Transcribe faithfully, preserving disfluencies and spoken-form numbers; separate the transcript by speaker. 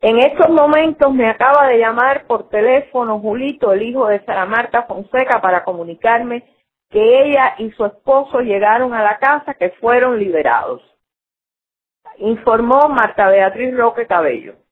Speaker 1: En estos momentos me acaba de llamar por teléfono Julito, el hijo de Sara Marta Fonseca, para comunicarme que ella y su esposo llegaron a la casa, que fueron liberados. Informó Marta Beatriz Roque Cabello.